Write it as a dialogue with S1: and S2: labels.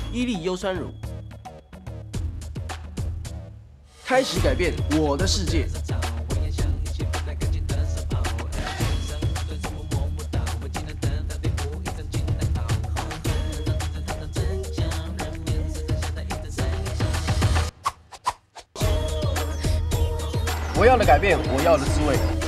S1: 伊利优酸乳，开始改变我的世界。我要的改变，我要的滋味。